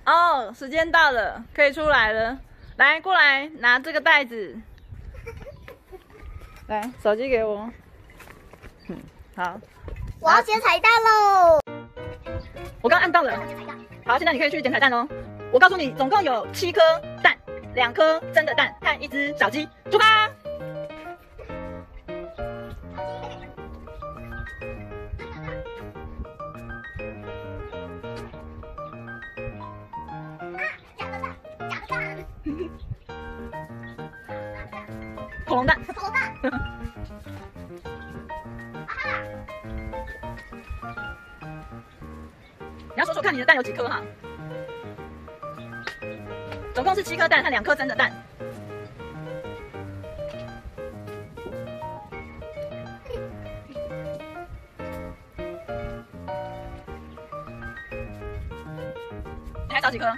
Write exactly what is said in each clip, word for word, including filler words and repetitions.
哦，时间到了，可以出来了。来，过来拿这个袋子。来，手机给我。嗯，好。 我要捡彩蛋喽！ 我刚按到了。好，现在你可以去捡彩蛋哦。我告诉你，总共有七颗蛋，两颗真的蛋和一只小鸡。出发！恐龙蛋， 恐龙蛋， 你要说说看你的蛋有几颗哈？总共是七颗蛋和两颗真的蛋。你还少几颗？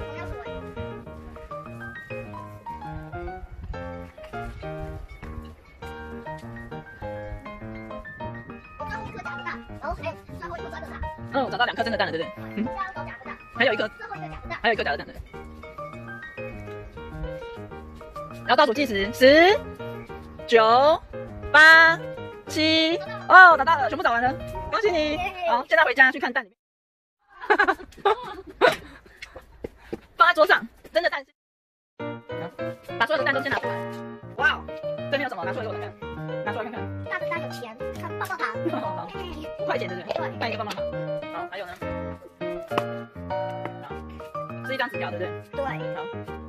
嗯，我找到两颗真的蛋了，对不对？嗯，还有一颗，还有一颗假的蛋，对不对？然后倒数计时，十、九、八、七，哦，找到了，全部找完了，恭喜你！好，现在回家去看蛋里面，放在桌上，真的蛋是，把所有的蛋都先拿出来。哇哦，这边有什么？拿出来给我看看，拿出来看看。 大的蛋有钱，看棒棒糖， 五块钱对不对？ 对， 办一个棒棒糖。好，还有呢？好，是一张纸条，对不对？ 对。 好，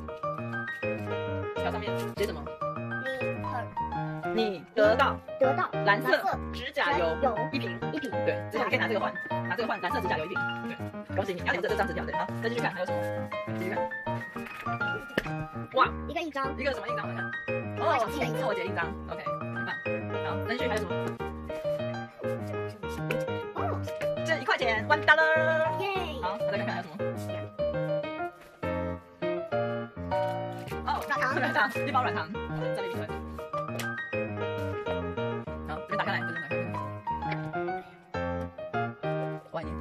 条上面写什么？ 你你得到得到蓝色指甲油有一瓶， 一瓶。 对，之后你可以拿这个换，拿这个换蓝色指甲油一瓶。对，恭喜你，要留着这张纸条对。好，再继续看还有什么？继续看。哇， 一个印章， 一个什么印章？我看。哦，复活节印章。OK， 很棒。好，再继续还有什么？这一块钱 ，one dollar。 耶！ 好，再看看还有什么？哦， 软糖， 软糖，一包软糖，这里比出来。好，这边打开来，这边打开来。我爱你。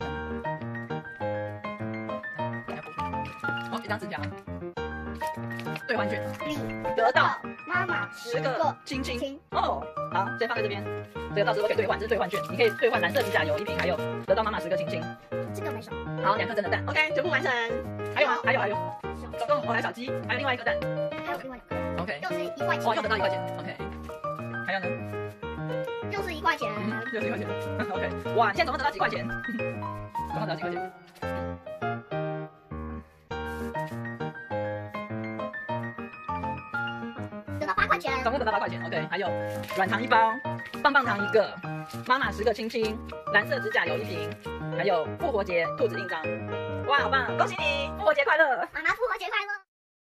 哦，一张纸条，兑换券， 你得到妈妈十个亲亲。哦，好，先放在这边，这个到时候可以兑换，这是兑换券，你可以兑换蓝色指甲油一瓶，还有得到妈妈十个亲亲。 这个没什么。 好，两颗真的蛋 ，OK， 全部完成。还有吗？还有还有，总共我还有小鸡，还有另外一颗蛋。 还有另外两个 OK， 又是一块钱。 哦，又得到一块钱 ，OK。还有呢？ 又是一块钱。 嗯，又是一块钱 ，OK。哇，你现在总共得到几块钱？总共得到几块钱？ 得到八块钱。 总共得到八块钱 ，OK。还有软糖一包，棒棒糖一个，妈妈十个亲亲，蓝色指甲油一瓶，还有复活节兔子印章。哇，好棒！恭喜你，复活节快乐！ 妈妈复活节快乐！